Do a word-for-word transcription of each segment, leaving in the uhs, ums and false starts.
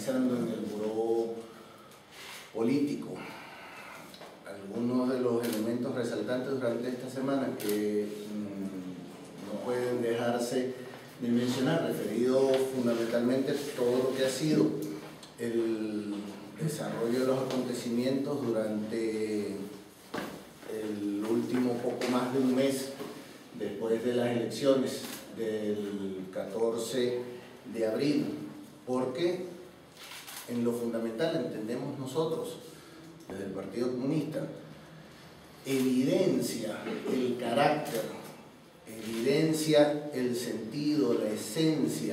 analizando en el buró político algunos de los elementos resaltantes durante esta semana que mmm, no pueden dejarse de mencionar, referido fundamentalmente a todo lo que ha sido el desarrollo de los acontecimientos durante el último poco más de un mes después de las elecciones del catorce de abril, porque en lo fundamental entendemos nosotros desde el Partido Comunista evidencia el carácter, evidencia el sentido, la esencia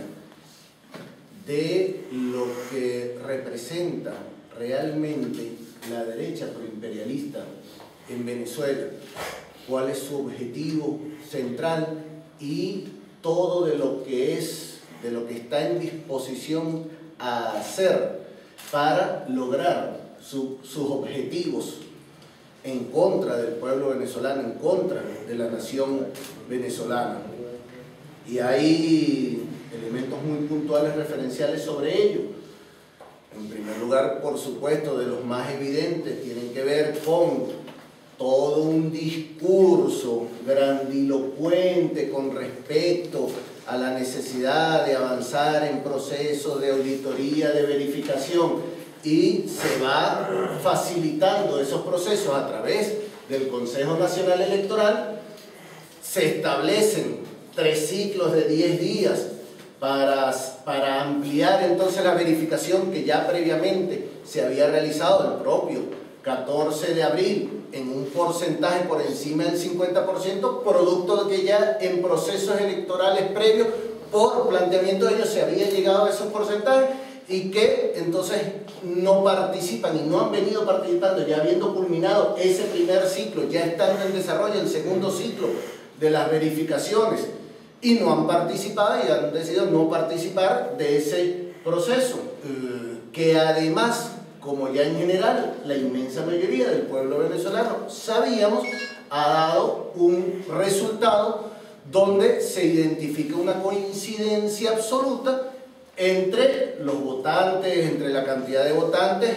de lo que representa realmente la derecha proimperialista en Venezuela, cuál es su objetivo central y todo de lo que es, de lo que está en disposición a hacer para lograr su, sus objetivos en contra del pueblo venezolano, en contra de la nación venezolana. Y hay elementos muy puntuales referenciales sobre ello. En primer lugar, por supuesto, de los más evidentes, tienen que ver con todo un discurso grandilocuente con respecto a la necesidad de avanzar en procesos de auditoría, de verificación, y se va facilitando esos procesos a través del Consejo Nacional Electoral. Se establecen tres ciclos de diez días para, para ampliar entonces la verificación que ya previamente se había realizado el propio catorce de abril en un porcentaje por encima del cincuenta por ciento, producto de que ya en procesos electorales previos, por planteamiento de ellos, se había llegado a esos porcentajes y que entonces no participan y no han venido participando, ya habiendo culminado ese primer ciclo, ya estando en desarrollo el segundo ciclo de las verificaciones, y no han participado y han decidido no participar de ese proceso, que además, como ya en general la inmensa mayoría del pueblo venezolano sabíamos, ha dado un resultado donde se identifica una coincidencia absoluta entre los votantes, entre la cantidad de votantes,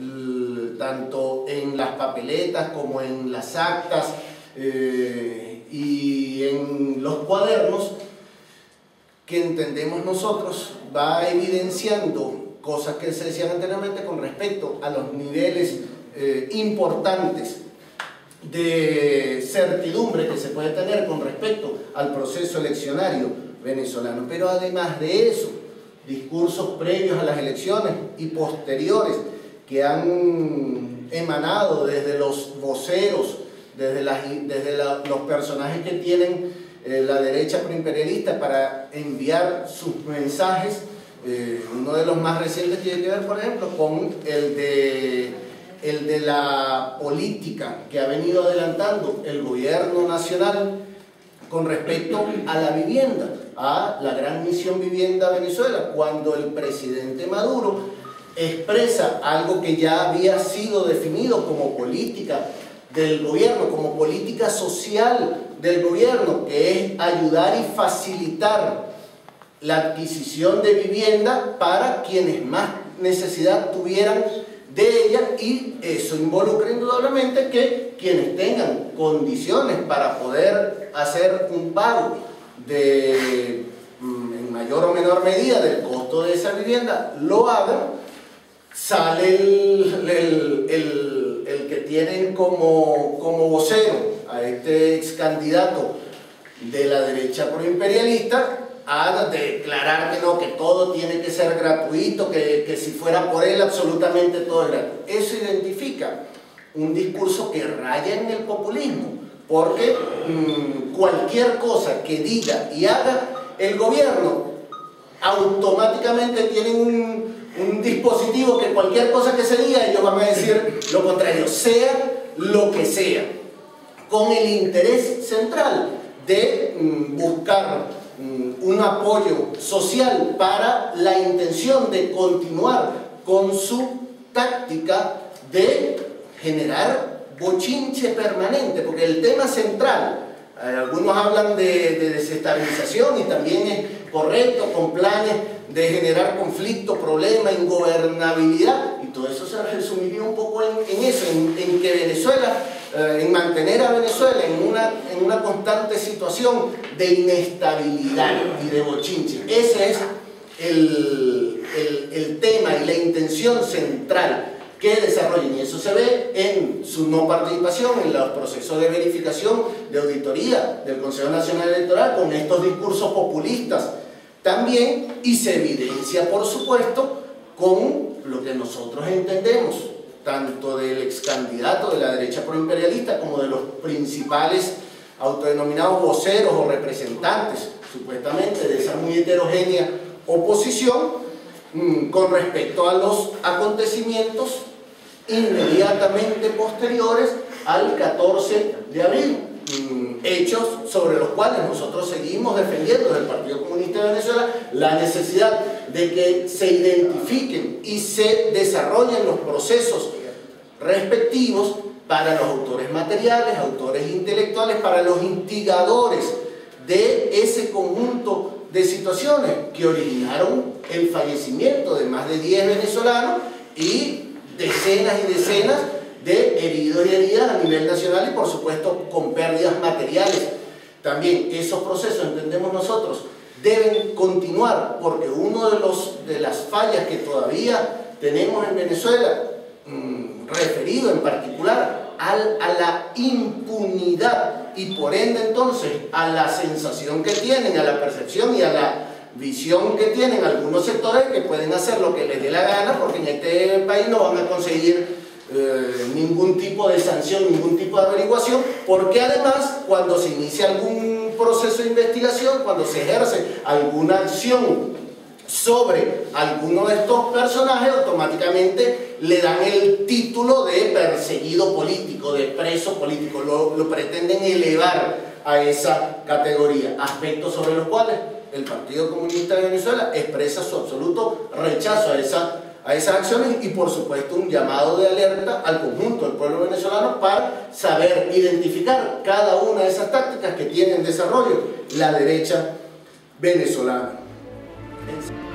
tanto en las papeletas como en las actas eh, y en los cuadernos, que entendemos nosotros va evidenciando cosas que se decían anteriormente con respecto a los niveles eh, importantes de certidumbre que se puede tener con respecto al proceso eleccionario venezolano. Pero además de eso, discursos previos a las elecciones y posteriores que han emanado desde los voceros, desde, las, desde la, los personajes que tienen eh, la derecha proimperialista para enviar sus mensajes. Eh, uno de los más recientes tiene que ver, por ejemplo, con el de, el de la política que ha venido adelantando el gobierno nacional con respecto a la vivienda, a la gran misión Vivienda Venezuela, cuando el presidente Maduro expresa algo que ya había sido definido como política del gobierno, como política social del gobierno, que es ayudar y facilitar la adquisición de vivienda para quienes más necesidad tuvieran de ella, y eso involucra indudablemente que quienes tengan condiciones para poder hacer un pago de, en mayor o menor medida del costo de esa vivienda, lo hagan. Sale el, el, el, el que tienen como, como vocero a este ex candidato de la derecha proimperialista a declarar que no, que todo tiene que ser gratuito, que, que si fuera por él absolutamente todo es gratuito. Eso identifica un discurso que raya en el populismo, porque mmm, cualquier cosa que diga y haga el gobierno, automáticamente tienen un, un dispositivo que cualquier cosa que se diga, ellos van a decir lo contrario, sea lo que sea, con el interés central de mmm, buscar un apoyo social para la intención de continuar con su táctica de generar bochinche permanente, porque el tema central, eh, algunos hablan de, de desestabilización y también es correcto, con planes de generar conflicto, problema, ingobernabilidad, y todo eso se resumiría un poco en, en eso, en, en que Venezuela, eh, en mantener a Venezuela en una, en una constante situación de inestabilidad y de bochinche. Ese es el, el, el tema y la intención central que desarrollen, y eso se ve en su no participación en los procesos de verificación, de auditoría del Consejo Nacional Electoral, con estos discursos populistas también, y se evidencia, por supuesto, con lo que nosotros entendemos, tanto del ex candidato de la derecha proimperialista como de los principales autodenominados voceros o representantes, supuestamente, de esa muy heterogénea oposición, con respecto a los acontecimientos inmediatamente posteriores al catorce de abril, hechos sobre los cuales nosotros seguimos defendiendo desde el Partido Comunista de Venezuela la necesidad de que se identifiquen y se desarrollen los procesos respectivos para los autores materiales, autores intelectuales, para los instigadores de ese conjunto de situaciones que originaron el fallecimiento de más de diez venezolanos y decenas y decenas de heridos y heridas a nivel nacional, y por supuesto con pérdidas materiales. También esos procesos, entendemos nosotros, deben continuar, porque uno de, los, de las fallas que todavía tenemos en Venezuela, mmm, referido en particular al, a la impunidad, y por ende entonces a la sensación que tienen, a la percepción y a la visión que tienen algunos sectores, que pueden hacer lo que les dé la gana, porque en este país no van a conseguir eh, ningún tipo de sanción, ningún tipo de averiguación, porque además cuando se inicia algún proceso de investigación, cuando se ejerce alguna acción sobre alguno de estos personajes, automáticamente le dan el título de perseguido político, de preso político, lo, lo pretenden elevar a esa categoría, aspectos sobre los cuales el Partido Comunista de Venezuela expresa su absoluto rechazo a, esa, a esas acciones, y por supuesto un llamado de alerta al conjunto del pueblo venezolano para saber identificar cada una de esas tácticas que tiene en desarrollo la derecha venezolana.